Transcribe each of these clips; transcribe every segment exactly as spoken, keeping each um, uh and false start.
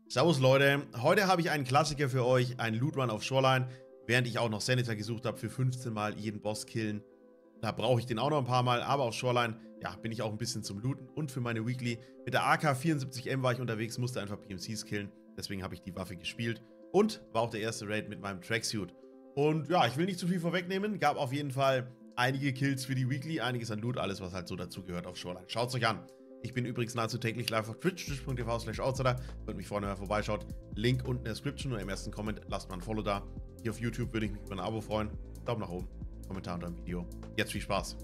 Servus Leute, heute habe ich einen Klassiker für euch, einen Loot Run auf Shoreline, während ich auch noch Senator gesucht habe für fünfzehn Mal jeden Boss killen. Da brauche ich den auch noch ein paar Mal, aber auf Shoreline, ja, bin ich auch ein bisschen zum Looten und für meine Weekly. Mit der A K vierundsiebzig M war ich unterwegs, musste einfach P M Cs killen, deswegen habe ich die Waffe gespielt und war auch der erste Raid mit meinem Tracksuit. Und ja, ich will nicht zu viel vorwegnehmen, gab auf jeden Fall einige Kills für die Weekly, einiges an Loot, alles was halt so dazugehört auf Shoreline. Schaut es euch an. Ich bin übrigens nahezu täglich live auf Twitch, twitch punkt t v slash outsider. Würde mich freuen, wenn ihr vorbeischaut. Link unten in der Description oder im ersten Comment. Lasst mal ein Follow da. Hier auf YouTube würde ich mich über ein Abo freuen. Daumen nach oben, Kommentar unter dem Video. Jetzt viel Spaß.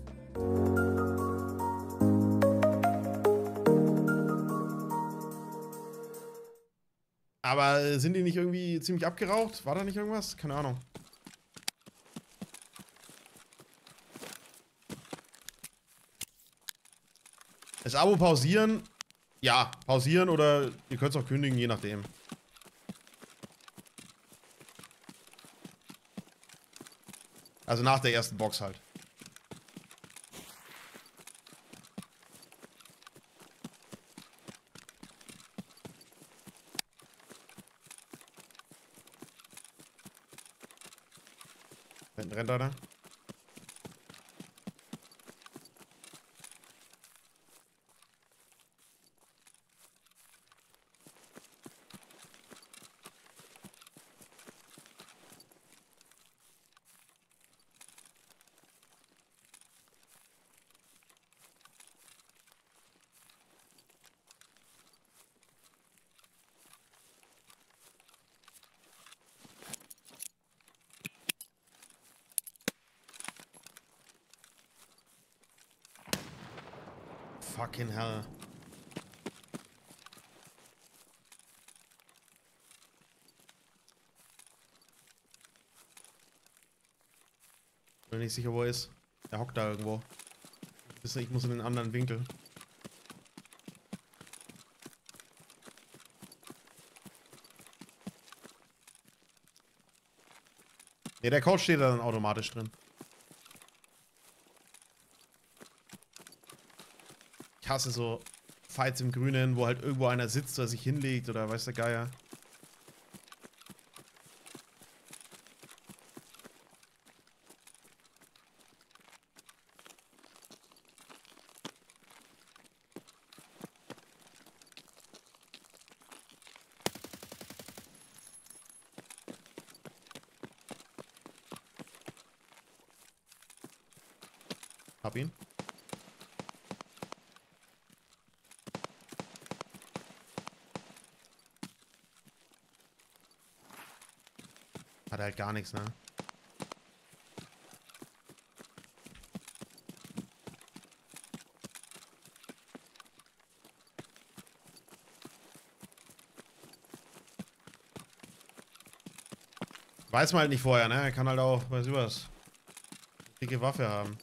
Aber sind die nicht irgendwie ziemlich abgeraucht? War da nicht irgendwas? Keine Ahnung. Das Abo pausieren? Ja, pausieren oder ihr könnt es auch kündigen, je nachdem. Also nach der ersten Box halt. Hinten rennt einer. Fucking hell. Bin nicht sicher, wo er ist. Er hockt da irgendwo. Ich muss in den anderen Winkel. Ne, der Code steht da dann automatisch drin. Ich hasse so Fights im Grünen, wo halt irgendwo einer sitzt oder sich hinlegt oder weiß der Geier. Hab ihn. Hat halt gar nichts, ne? Weiß man halt nicht vorher, ne? Er kann halt auch, weiß ich was, dicke Waffe haben.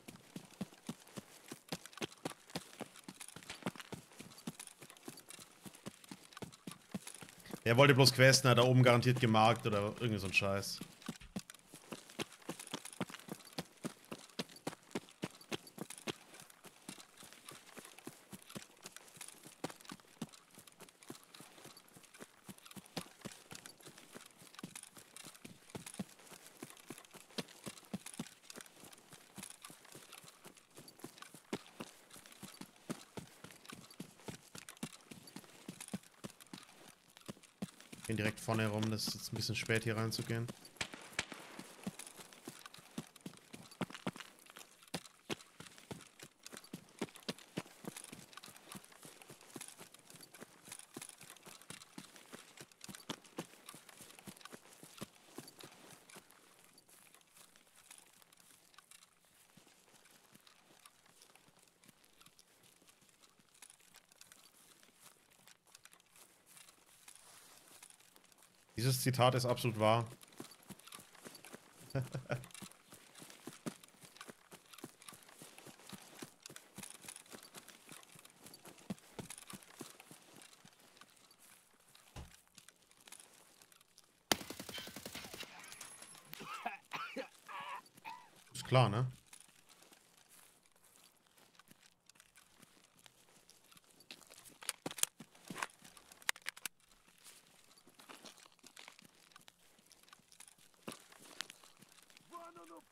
Er wollte bloß questen, hat da oben garantiert gemarkt oder irgendwie so ein Scheiß. Bin direkt vorne herum, das ist jetzt ein bisschen spät hier reinzugehen. Dieses Zitat ist absolut wahr. Ist klar, ne?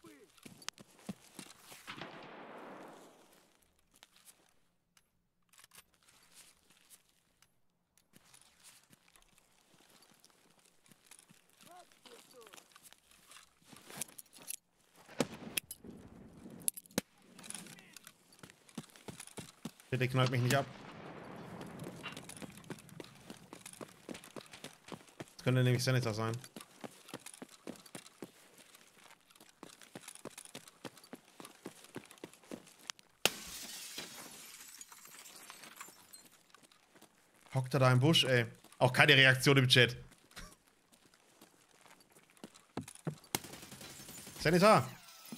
Bitte knallt mich nicht ab. Das könnte nämlich Senator sein. Hockt er da im Busch, ey. Auch keine Reaktion im Chat. Senator!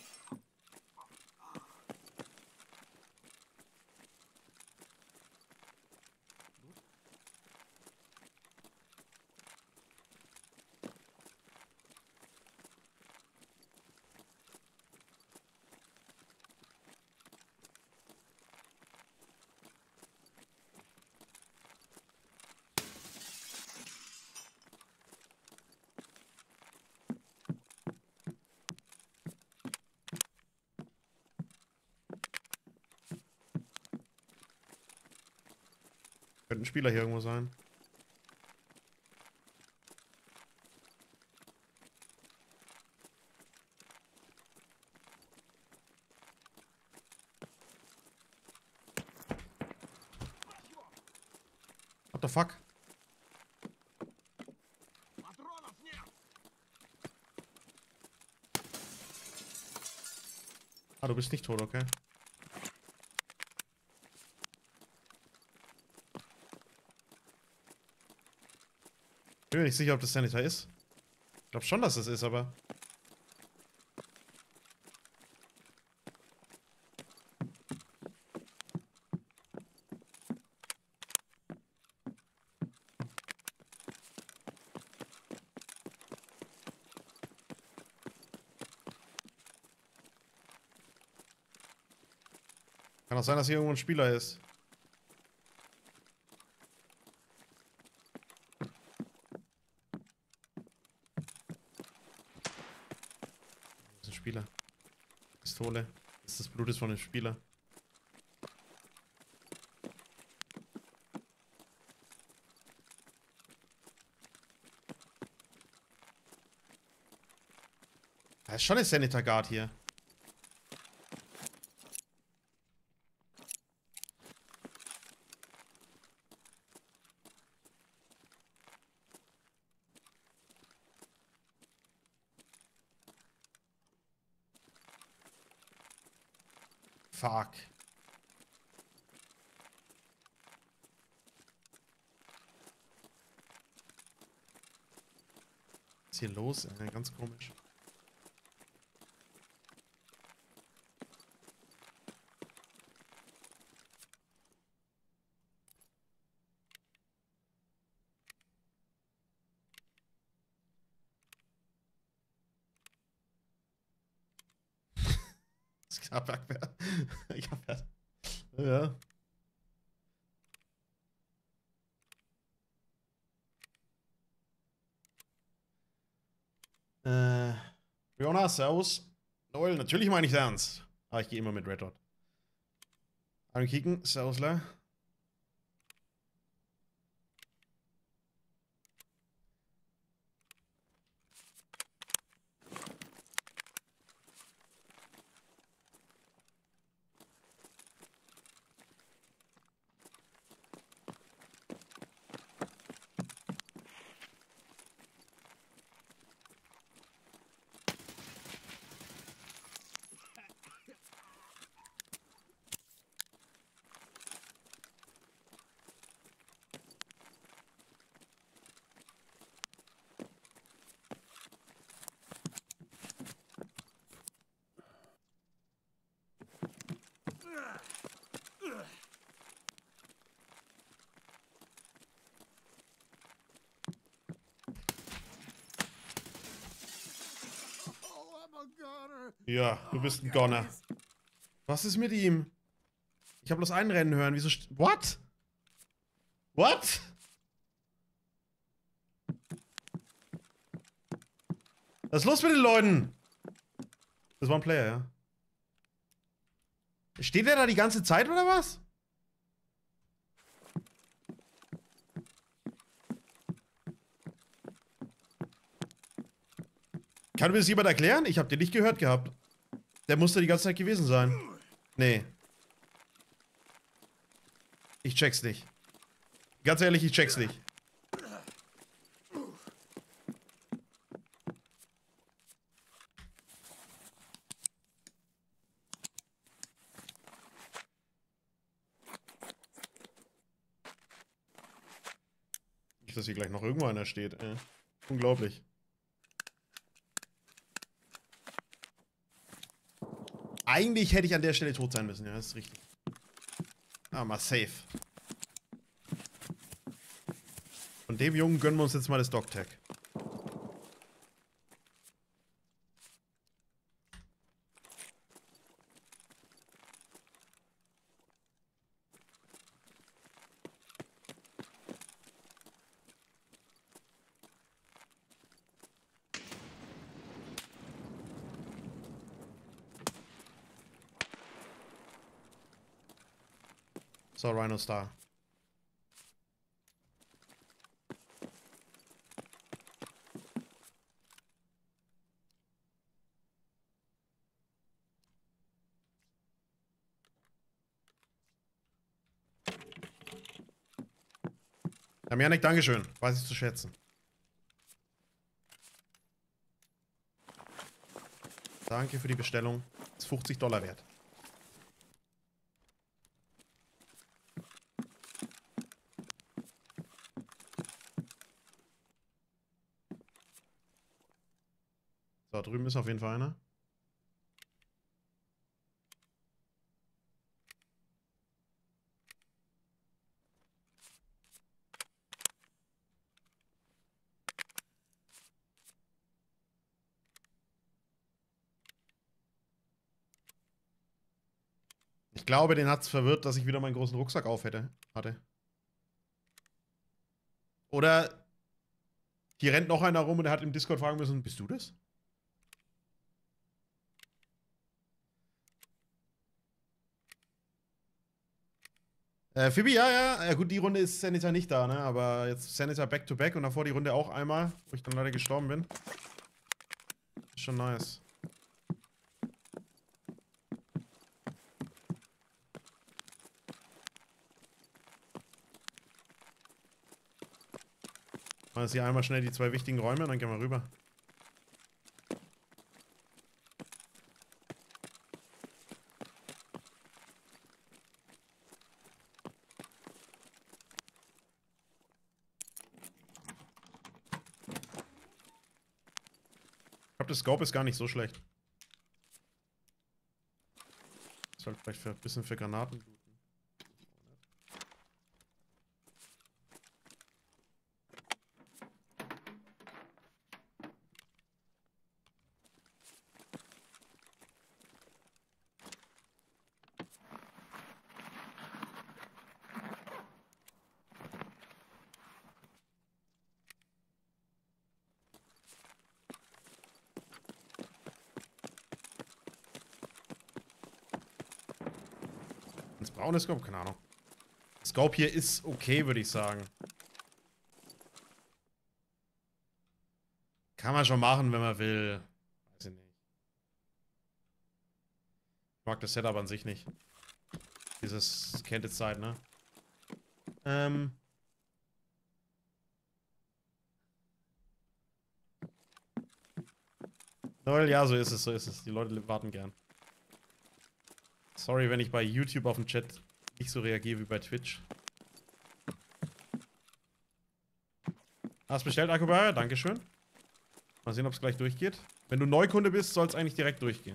Könnte ein Spieler hier irgendwo sein. What the fuck? Ah, du bist nicht tot, okay. Ich bin mir nicht sicher, ob das Senator ist. Ich glaube schon, dass es ist, aber... Kann auch sein, dass hier irgendwo ein Spieler ist. Das ist ein Spieler. Pistole. Das ist das Blut ist von dem Spieler. Da ist schon ein Senator Guard hier. Fuck. Was ist hier los? Ey, ganz komisch. Ja, Bergwehr. Ich hab ja. Ja. Äh. Fiona, servus. Lol, natürlich meine ich ernst. Aber ich gehe immer mit Red Dot. Ankicken, servusle. Ja, du bist ein Gonner. Was ist mit ihm? Ich habe bloß einen Rennen hören. Wieso... What? What? Was ist los mit den Leuten? Das war ein Player, ja. Steht der da die ganze Zeit oder was? Kann mir das jemand erklären? Ich habe den nicht gehört gehabt. Der musste die ganze Zeit gewesen sein. Nee. Ich check's nicht. Ganz ehrlich, ich check's nicht. Nicht, dass hier gleich noch irgendwo einer steht. Äh, unglaublich. Eigentlich hätte ich an der Stelle tot sein müssen. Ja, das ist richtig. Ah, mal safe. Von dem Jungen gönnen wir uns jetzt mal das Dogtag. So, Rhino Star. Damianek, Dankeschön. Weiß ich zu schätzen. Danke für die Bestellung. Ist fünfzig Dollar wert. So, drüben ist auf jeden Fall einer. Ich glaube, den hat es verwirrt, dass ich wieder meinen großen Rucksack auf hätte, hatte. Oder hier rennt noch einer rum und der hat im Discord fragen müssen, bist du das? Äh, Phoebe, ja, ja. Ja gut, die Runde ist Senator nicht da, ne? Aber jetzt Senator back-to-back und davor die Runde auch einmal, wo ich dann leider gestorben bin. Ist schon nice. Mal jetzt hier einmal schnell die zwei wichtigen Räume und dann gehen wir rüber. Ich glaube, das Scope ist gar nicht so schlecht. Das sollte vielleicht für ein bisschen für Granaten bluten. Ins braune Scope? Keine Ahnung. Scope hier ist okay, würde ich sagen. Kann man schon machen, wenn man will. Weiß ich nicht. Ich mag das Setup an sich nicht. Dieses Canted Side, ne? Ähm. Ja, so ist es, so ist es. Die Leute warten gern. Sorry, wenn ich bei YouTube auf den Chat nicht so reagiere wie bei Twitch. Hast bestellt, Akubara? Dankeschön. Mal sehen, ob es gleich durchgeht. Wenn du Neukunde bist, soll es eigentlich direkt durchgehen.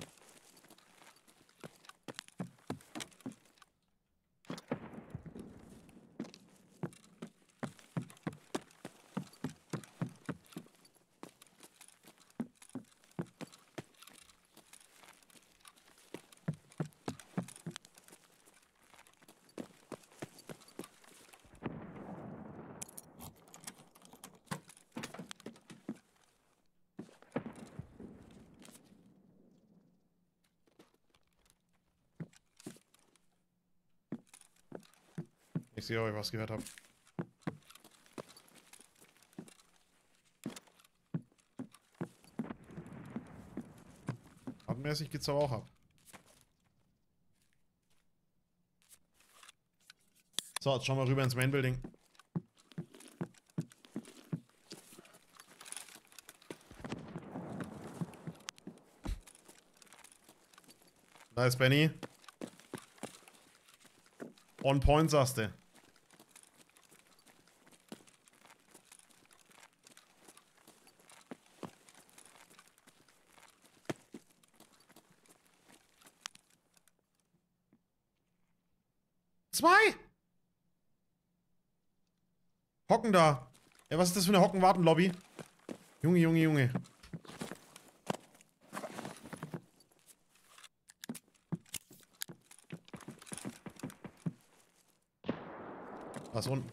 ich sehe, ob ich was gehört habe. Mäßig geht's aber auch ab. So, jetzt schauen wir rüber ins Main Building. Da ist Benny. On point, sagst du. Zwei! Hocken da. Ja, was ist das für eine Hocken-Warten-Lobby? Junge, Junge, Junge. Was unten?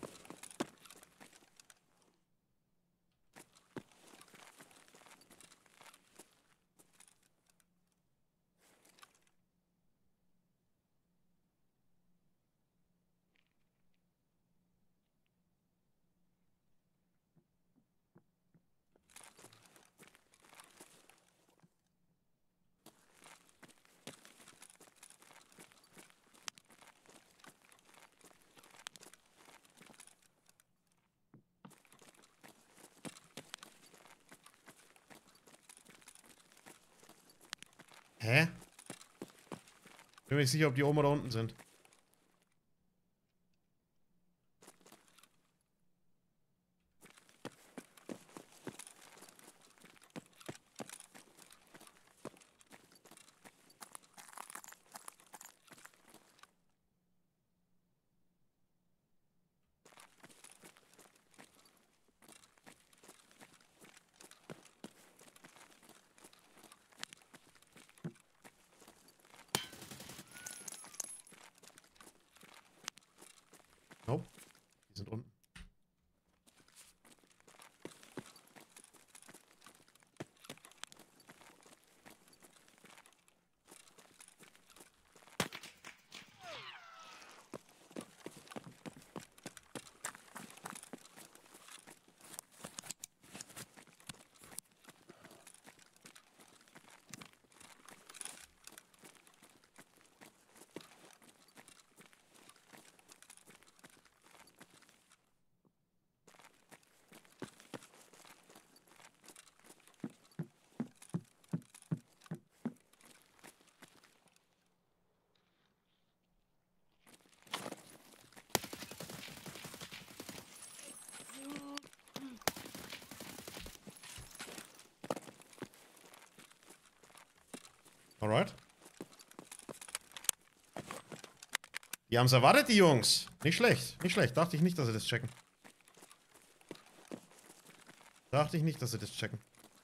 Hä? Bin mir nicht sicher, ob die oben oder unten sind. Nope. Die sind unten. Alright. Die haben es erwartet, die Jungs. Nicht schlecht, nicht schlecht. Dachte ich nicht, dass sie das checken. Dachte ich nicht, dass sie das checken.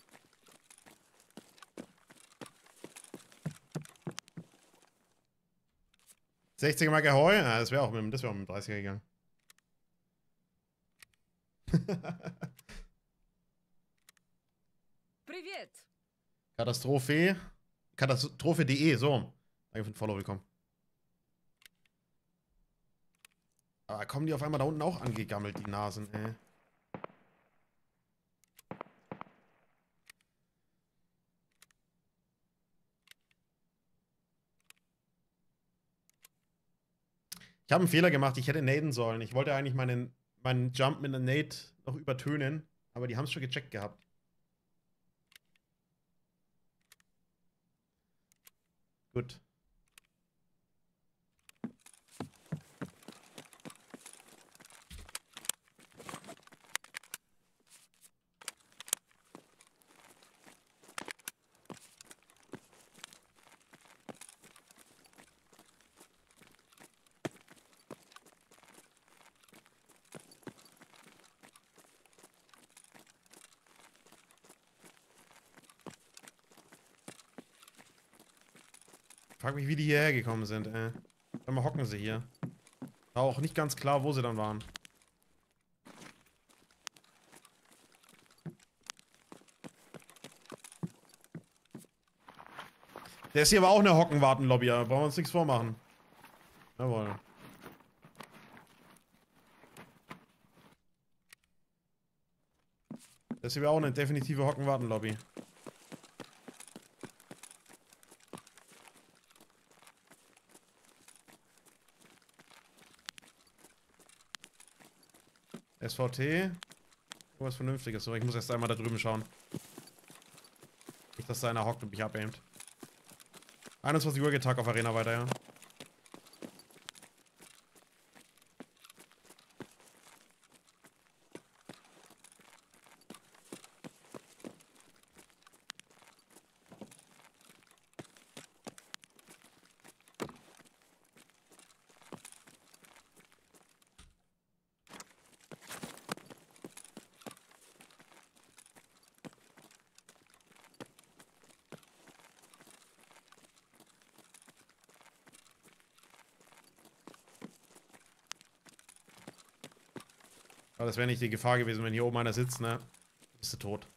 sechziger Marke Heu? Ja, das wäre auch, mit, das wär auch mit dem dreißiger gegangen. Привет. Katastrophe. Katastrophe.de, so. Danke für den Follow, willkommen. Aber kommen die auf einmal da unten auch angegammelt, die Nasen, ey. Ich habe einen Fehler gemacht, ich hätte naden sollen. Ich wollte eigentlich meinen, meinen Jump mit einer Nade noch übertönen, aber die haben es schon gecheckt gehabt. Gut. Frag mich, wie die hierher gekommen sind, ey. Sag mal, hocken sie hier. War auch nicht ganz klar, wo sie dann waren. Der ist hier aber auch eine Hockenwarten-Lobby, brauchen wir uns nichts vormachen. Jawohl. Das hier wäre auch eine definitive Hocken-Warten-Lobby. S V T. Was Vernünftiges. So, ich muss erst einmal da drüben schauen. Nicht, dass da einer hockt und mich abaimt. einundzwanzig Uhr geht Tag auf Arena weiter, ja. Aber das wäre nicht die Gefahr gewesen, wenn hier oben einer sitzt, ne? Bist du tot.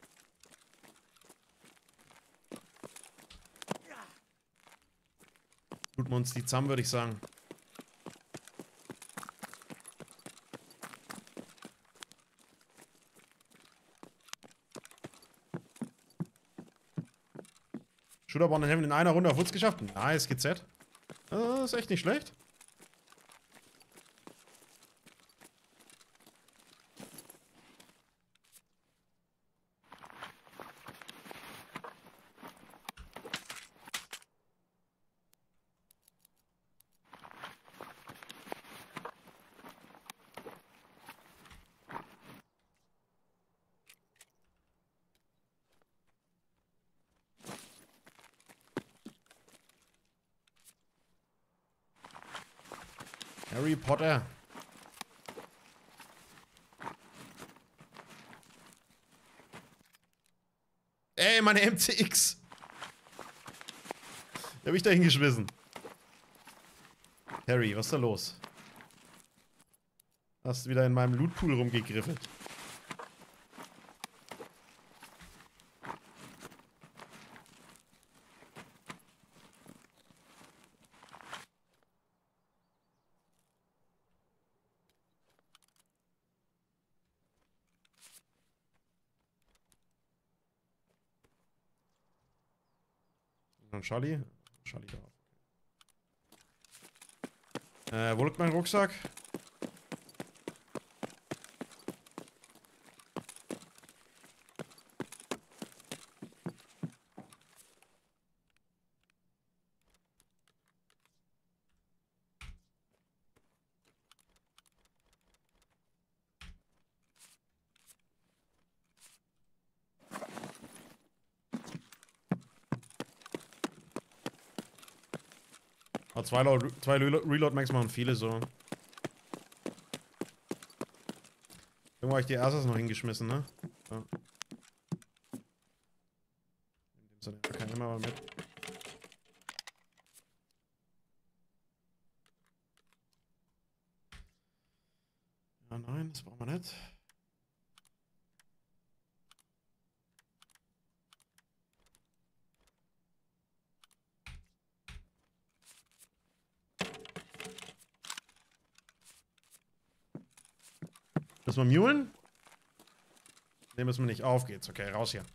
Tut wir uns die zusammen, würde ich sagen. Shooterborn in Heaven in einer Runde auf Wutz geschafft. Nice, G Z. Das ist echt nicht schlecht. Harry Potter. Ey, meine M C X. Die hab ich da hingeschmissen. Harry, was ist da los? Hast wieder in meinem Lootpool rumgegriffen. Und Charlie? Charlie da. Äh, wo liegt mein Rucksack? Oh, zwei, zwei Reload-Max machen viele so. Irgendwo habe ich die erstes noch hingeschmissen, ne? Ja. In dem Sinne, da kann ich immer mal mit. Ja, nein, das brauchen wir nicht. Müssen wir mulen? Ne, müssen wir nicht. Auf geht's. Okay, raus hier.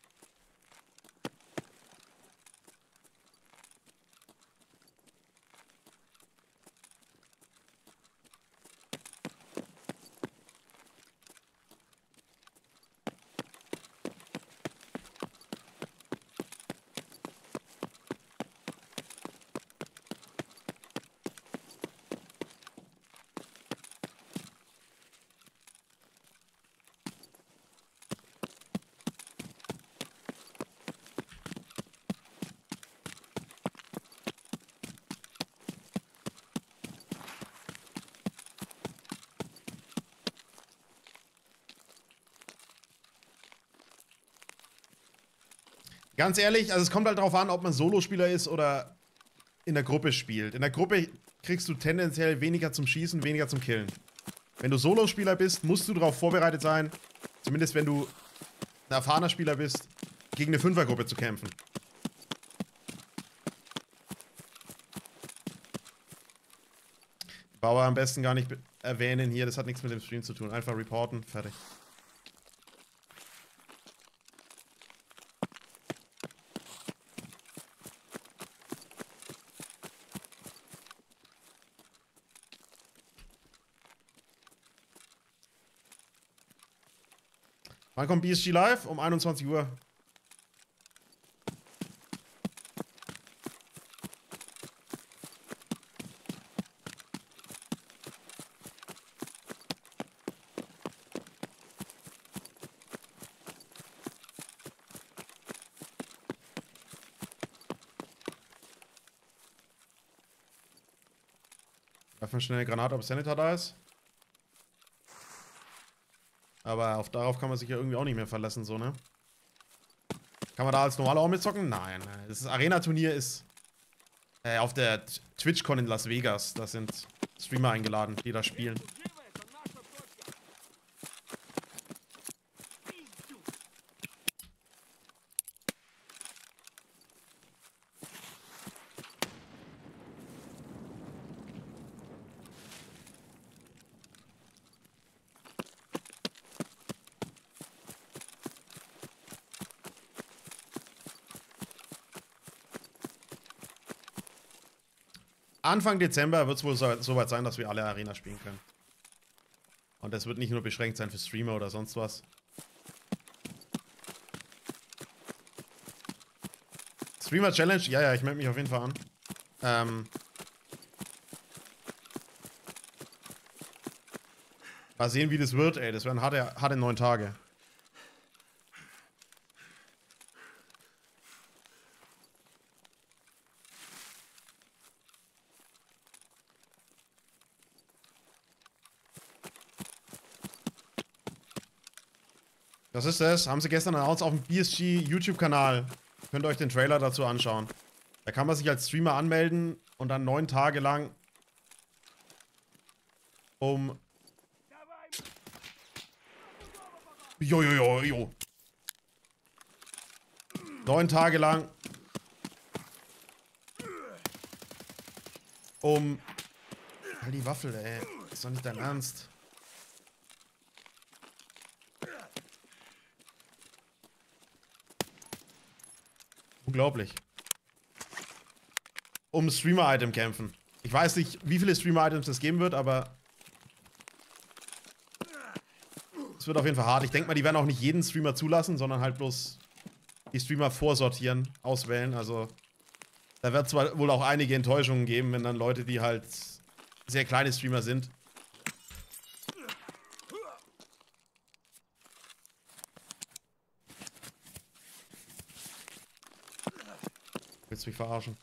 Ganz ehrlich, also es kommt halt darauf an, ob man Solospieler ist oder in der Gruppe spielt. In der Gruppe kriegst du tendenziell weniger zum Schießen, weniger zum Killen. Wenn du Solospieler bist, musst du darauf vorbereitet sein, zumindest wenn du ein erfahrener Spieler bist, gegen eine Fünfergruppe zu kämpfen. Bauer am besten gar nicht erwähnen hier, das hat nichts mit dem Stream zu tun. Einfach reporten, fertig. Wann kommt B S G live? Um einundzwanzig Uhr. Werfen schnell eine Granate, ob Senator da ist. Aber auf, darauf kann man sich ja irgendwie auch nicht mehr verlassen, so, ne? Kann man da als normaler auch mitzocken? Nein, das Arena-Turnier ist äh, auf der TwitchCon in Las Vegas. Da sind Streamer eingeladen, die da spielen. Anfang Dezember wird es wohl so, so weit sein, dass wir alle Arena spielen können. Und das wird nicht nur beschränkt sein für Streamer oder sonst was. Streamer Challenge? Ja, ja, ich melde mich auf jeden Fall an. Ähm. Mal sehen, wie das wird, ey. Das werden harte, harte neun Tage. Das ist es. Haben sie gestern announced auf dem B S G YouTube-Kanal. Könnt ihr euch den Trailer dazu anschauen. Da kann man sich als Streamer anmelden und dann neun Tage lang um... Jo, jo, jo, jo. Neun Tage lang um... Halt die Waffel, ey. Ist doch nicht dein Ernst. Unglaublich. Um Streamer-Item kämpfen. Ich weiß nicht, wie viele Streamer-Items es geben wird, aber es wird auf jeden Fall hart. Ich denke mal, die werden auch nicht jeden Streamer zulassen, sondern halt bloß die Streamer vorsortieren, auswählen. Also da wird zwar wohl auch einige Enttäuschungen geben, wenn dann Leute, die halt sehr kleine Streamer sind, willst du mich verarschen?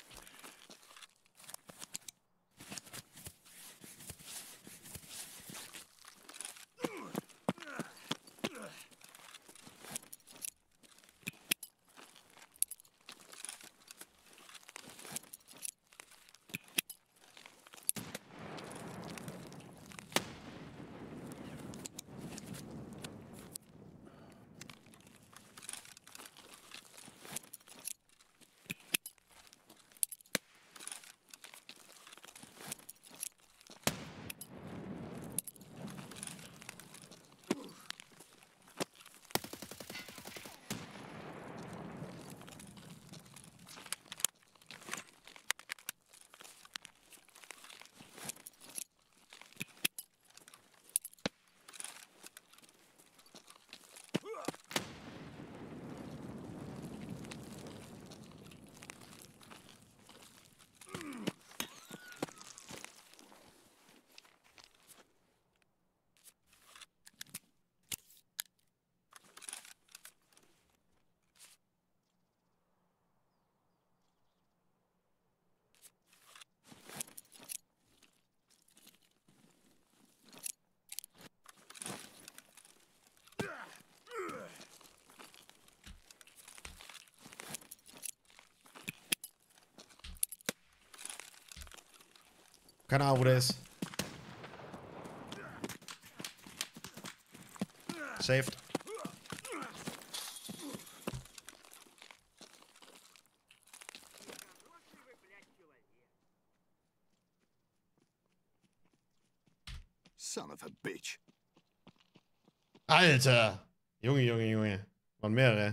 Keine Ahnung, wo der ist. Saved. Son of a bitch. Alter! Junge, Junge, Junge. Waren mehrere.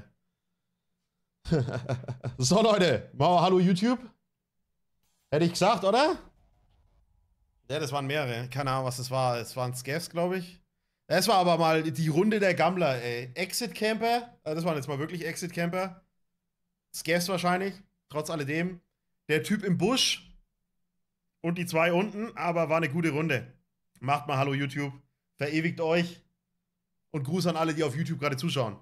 So, Leute. Machen wir Hallo YouTube. Hätte ich gesagt, oder? Ja, das waren mehrere. Keine Ahnung, was das war. Es waren Scavs, glaube ich. Das war aber mal die Runde der Gammler, ey. Exit Camper, also das waren jetzt mal wirklich Exit Camper. Scavs wahrscheinlich, trotz alledem. Der Typ im Busch und die zwei unten, aber war eine gute Runde. Macht mal Hallo YouTube, verewigt euch und Gruß an alle, die auf YouTube gerade zuschauen.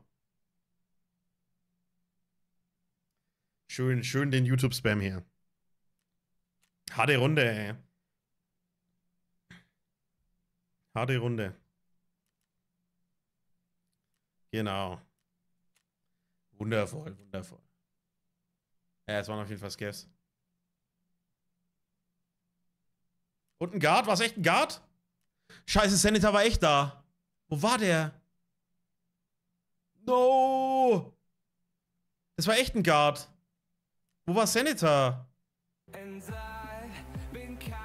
Schön, schön den YouTube-Spam hier. Harte Runde, ey. Harte Runde. Genau. Wundervoll, wundervoll. Ja, es waren auf jeden Fall Scavs. Und ein Guard? War es echt ein Guard? Scheiße, Senator war echt da. Wo war der? No! Das war echt ein Guard. Wo war Senator? And I've been